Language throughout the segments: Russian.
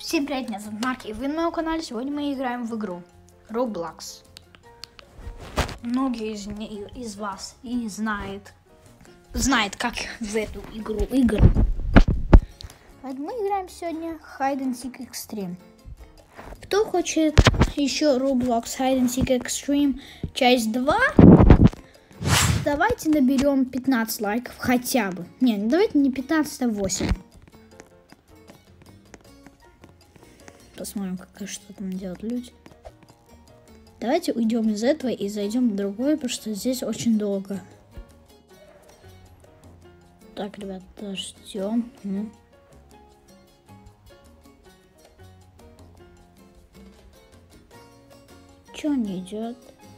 Всем привет, меня зовут Марк, и вы на моем канале. Сегодня мы играем в игру Roblox. Многие из вас и знают, как в эту игру играть. Поэтому мы играем сегодня Hide and Seek Extreme. Кто хочет еще Roblox Hide and Seek Extreme часть 2? Давайте наберем 15 лайков хотя бы. Не, давайте не 15, а 8. Посмотрим, что там делают люди. Давайте уйдем из этого и зайдем в другое, потому что здесь очень долго. Так, ребята, ждем. Чё не идет?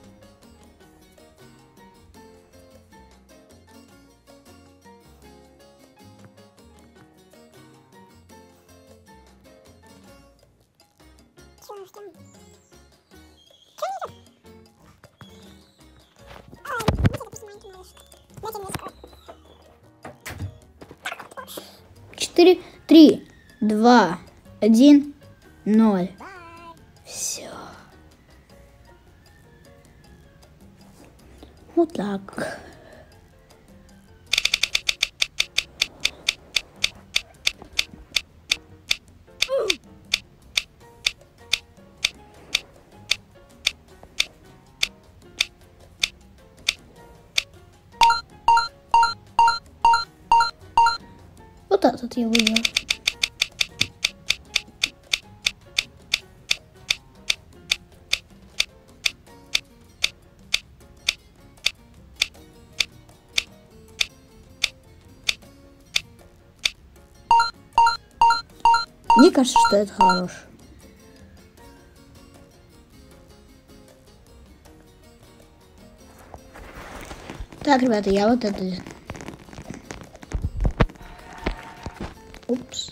Четыре, 3, 2, 1, 0. Все. Вот так. Вот этот я выбрал. Мне кажется, что это хорош. Так, ребята, я вот это... Упс.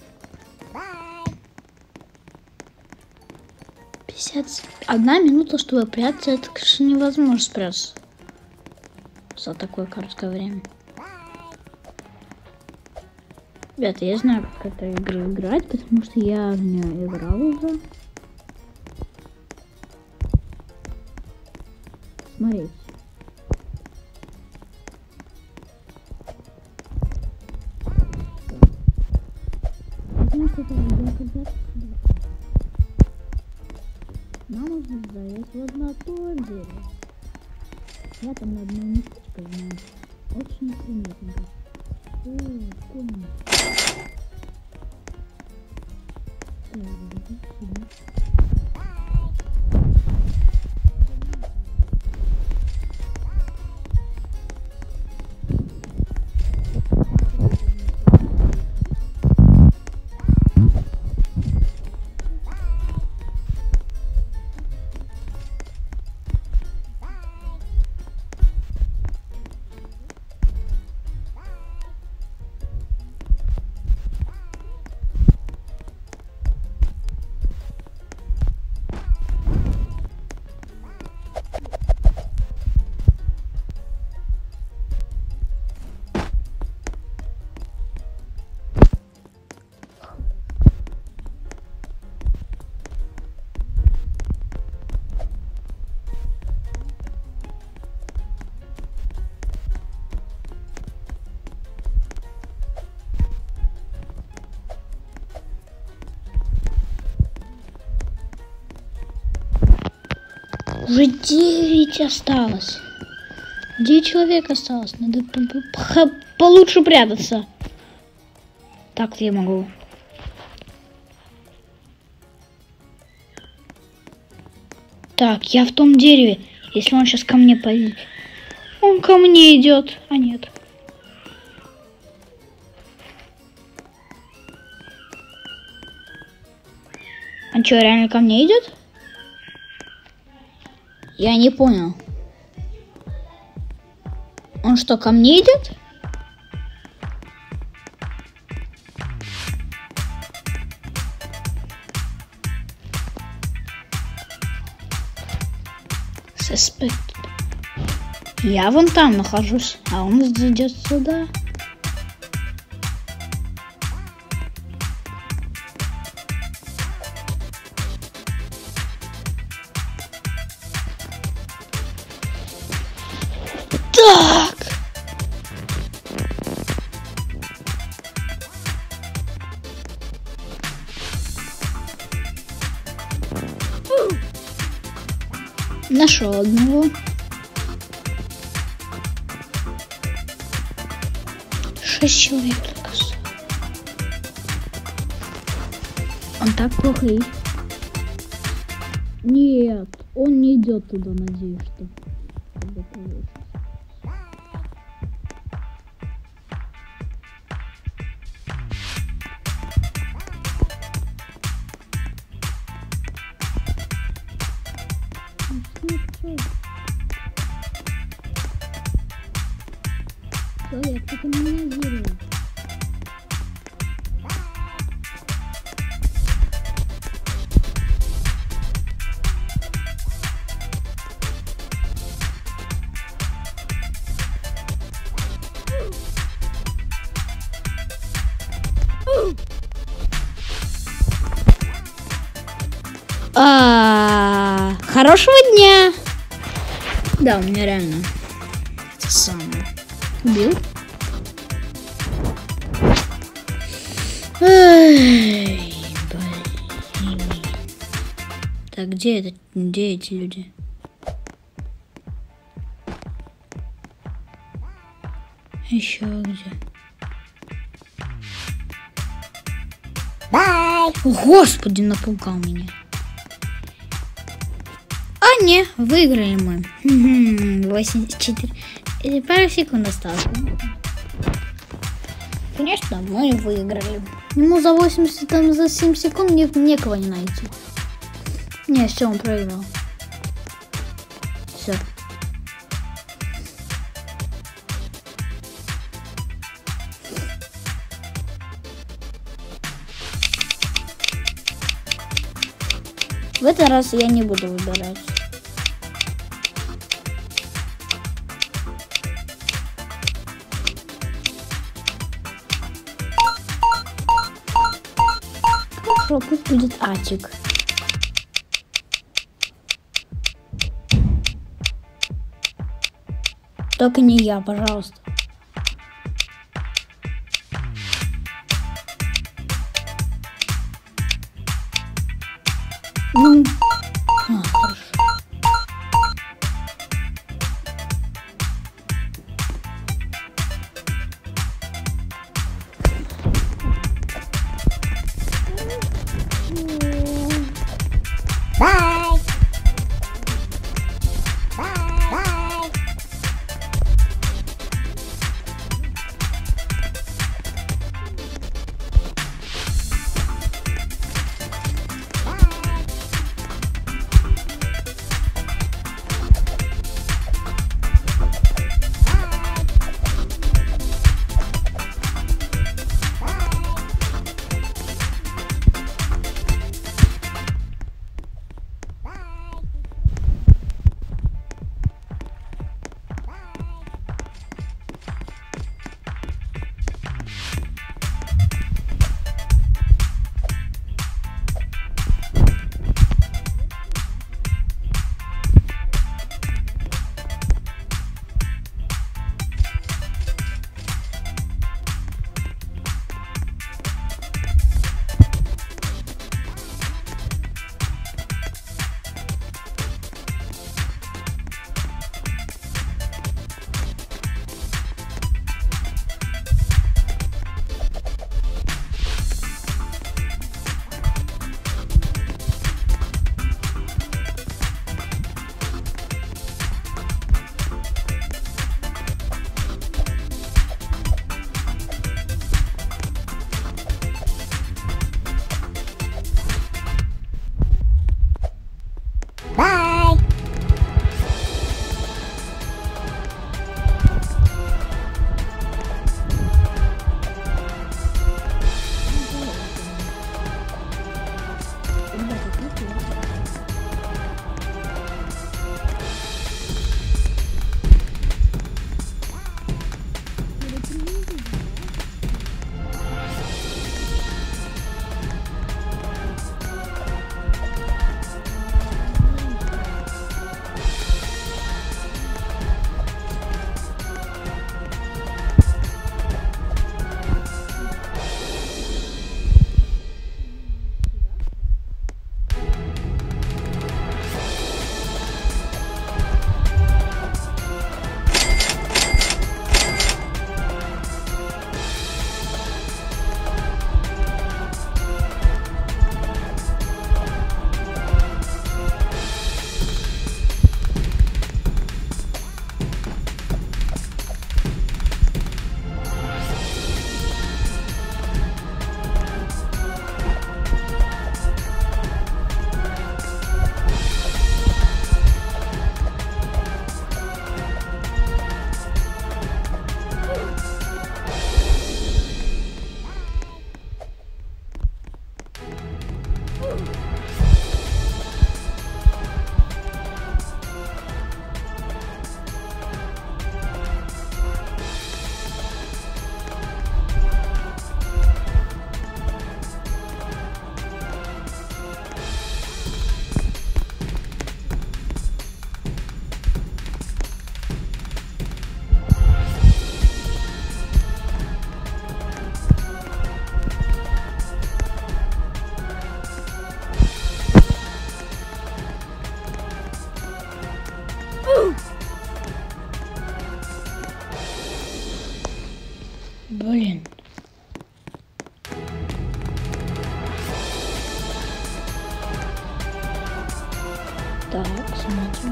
51 минута, чтобы прятаться, это, конечно, невозможно спрятаться за такое короткое время. Ребята, я знаю, как эту игру играть, потому что я в нее играл уже. Смотрите. Потому что я когда-то... Нам нужно залезть вот на то дерево. Я там на одной местечко знаю. Очень приметненько. Помню. Уже 9 осталось. 9 человек осталось. Надо получше прятаться. Так я могу. Так, я в том дереве. Если он сейчас ко мне пойдет. Он ко мне идет. А нет. Он что, реально ко мне идет? Я не понял. Он что, ко мне идет? Suspect. Я вон там нахожусь, а он идет сюда. Так. Нашел одного. 6 человек только. Он так плохой. Нет, он не идет туда, надеюсь, что. Человек, только меня зеленый. Хорошего дня. Да, у меня реально это самое. Убил. Эй, блин. Так, где эти люди? Еще где? Бай! Господи, напугал меня. А, не, выиграли мы. 84. Пару секунд осталось. Конечно, мы выиграли. Ему за 80, там, за 7 секунд некого не найти. Не, все, он проиграл. Все. В этот раз я не буду выбирать. Хорошо, пусть будет Атик. Только не я, пожалуйста. Хорошо. Bye. Bye. Так, смотрим.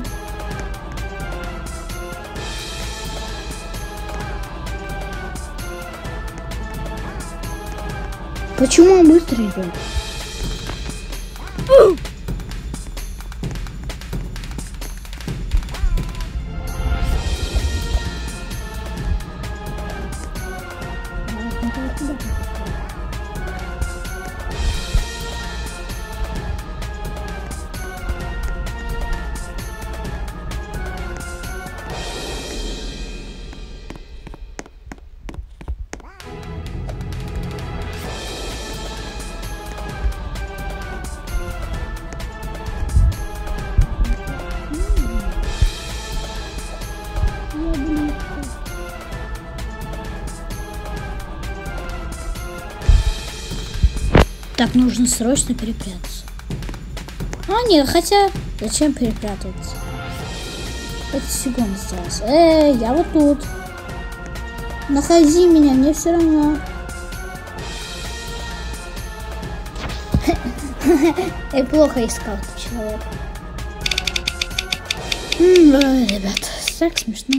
Почему он быстро идет? Так, нужно срочно перепрятаться. А, нет, хотя... Зачем перепрятываться? 5 секунд осталось. Я вот тут. Находи меня, мне все равно. Я плохо искал человек. Ребят, так смешно.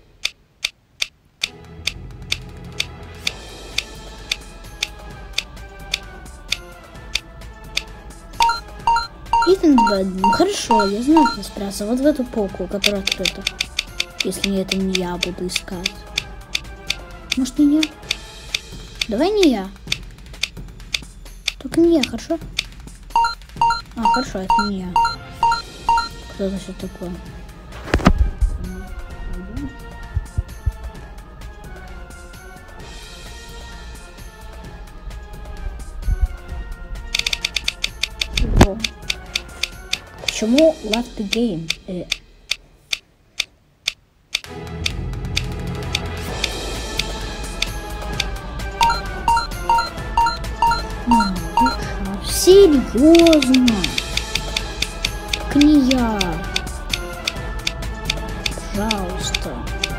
Хорошо, я знаю, как спрятаться. Вот в эту полку, которая открыта. Если это не я буду искать. Может, не я? Давай не я. Только не я, хорошо? А, хорошо, это не я. Кто-то что такое. Почему left the game? Серьезно? Так не я. Пожалуйста.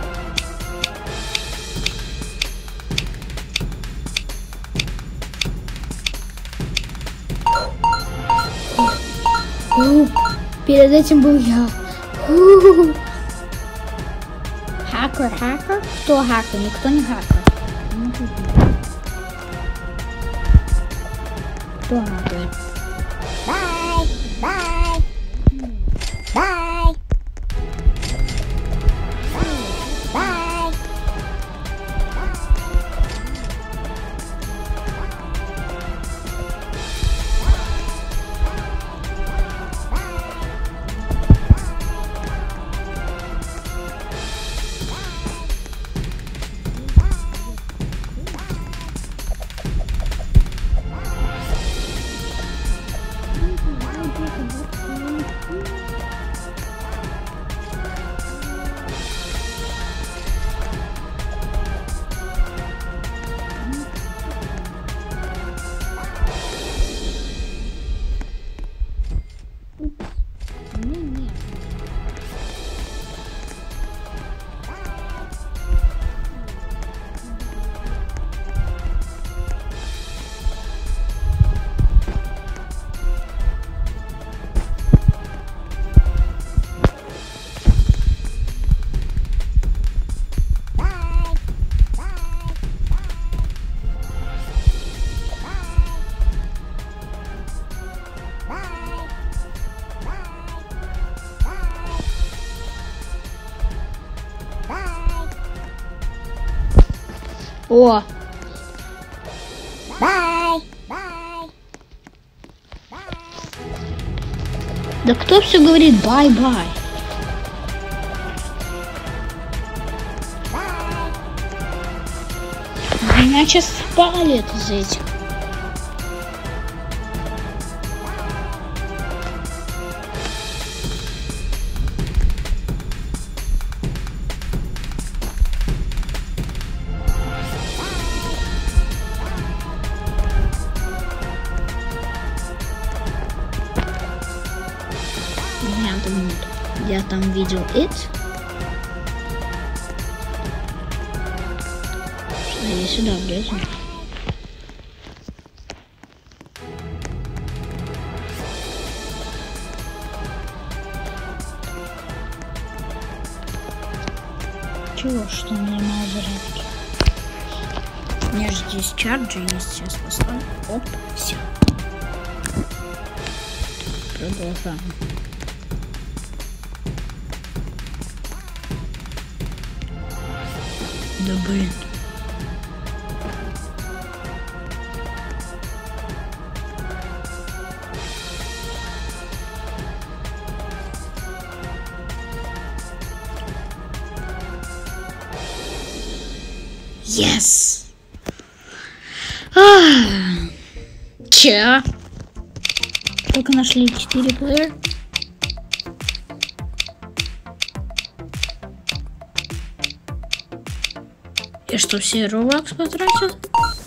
Перед этим был я. Хакер? Кто хакер? Никто не хакер. Кто хакер? Bye. О! Bye. Да кто все говорит бай-бай? Меня сейчас спалят из этих. Я там видел it. Что я сюда влезу? Ничего, что у меня мало зарядки. У меня же здесь чарджи есть, сейчас поставлю. Оп, все. Продолжаем. Да блин. Yes. Че? Только нашли 4 плеера. И что, все Robux потратят?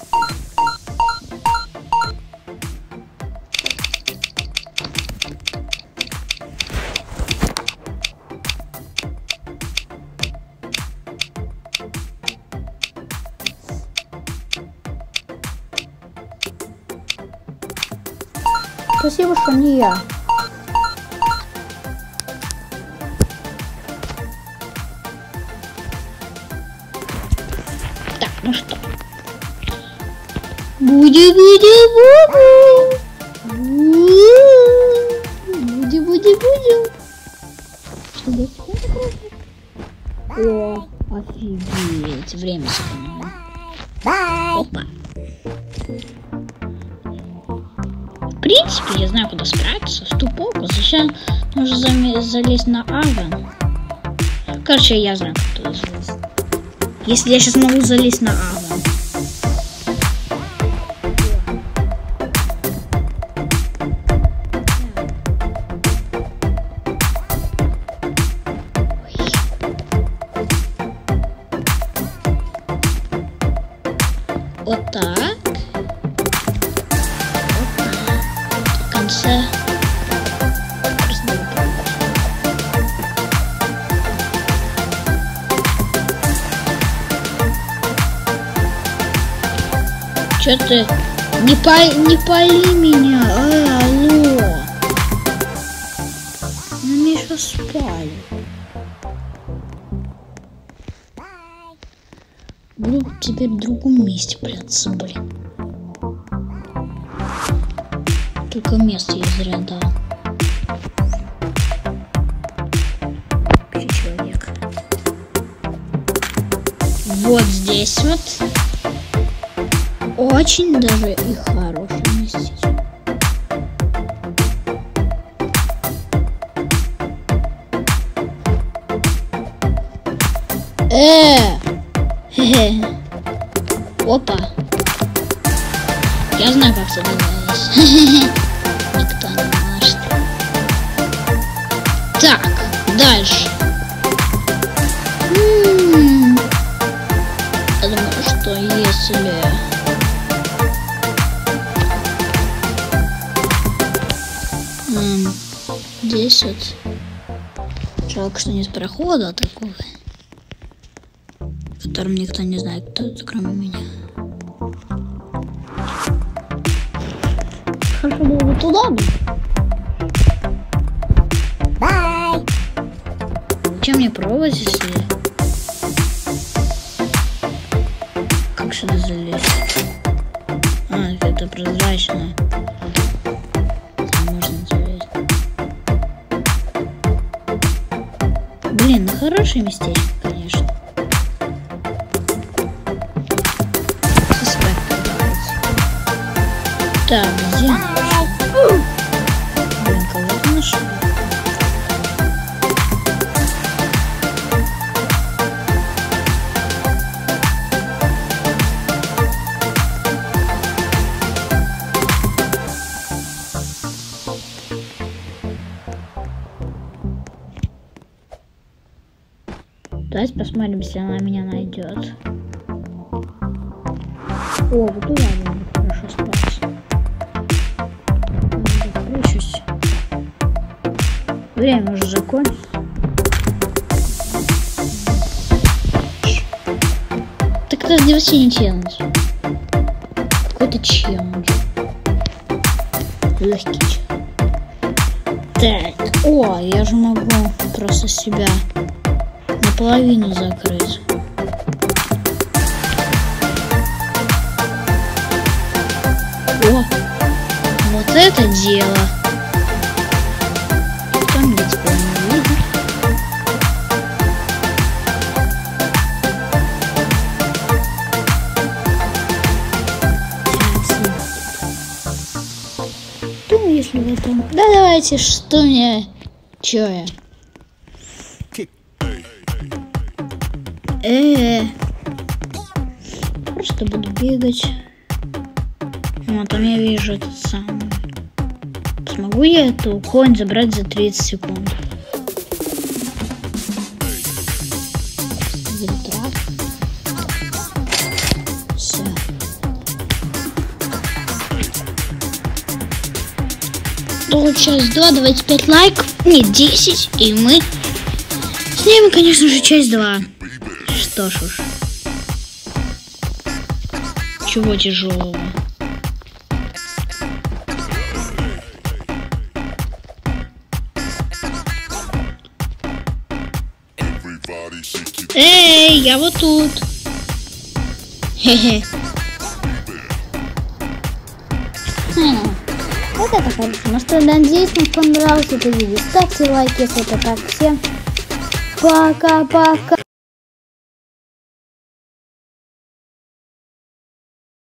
Спасибо, что не я. Так, ну что? Буди-буди-буди. Буди-буди-буди. Что здесь? О, офигеть. Время сэкономим. Опа. В принципе, я знаю, куда спрятаться. В тупоку. Зачем нужно залезть на Авен? Короче, я знаю, как туда залезть. Если я сейчас могу залезть на Авен. Вот так. В конце. Чё ты? Не пали меня. Алло. Ну меня сейчас спали. Буду теперь в другом месте прятаться, блин. Только место я зря дал. Человек. Вот здесь вот. Очень даже и хорошее местечко. Хе-хе. Опа. Я знаю, как сюда залезть. Никто не может. Так, дальше. Я думаю, что если... Здесь вот... Жалко, что нет прохода такого, в котором никто не знает, кто это, кроме меня. Хорошо было бы туда бы. Бай! Чем мне пробовать, если... Как сюда залезть? Это прозрачно. Можно залезть. Блин, ну хорошее местечко, конечно. Так, где? Блин, кого-то нашел. Давайте посмотрим, если она меня найдет. О, вот туда будет хорошо спать. Включусь. Время уже закончилось. Так это вообще не челлендж. Какой-то челлендж. Легкий челлендж. Так. О, я же могу просто себя наполовину закрыть. О, вот это дело. Там где теперь не видно. Думаю, если в этом... Да давайте, что мне... Чё я? Просто буду бегать. Вот, там я вижу этот самый. Смогу я эту конь забрать за 30 секунд? Все. До час 2, давайте 5 лайков. Нет, 10. И мы снимем, конечно же, часть 2. Что ж уж. Чего тяжелого? Эй, я вот тут. Хе-хе. Вот это хорошо. Ну что, надеюсь, вам понравилось это видео. Ставьте лайк, если это так. Всем пока-пока.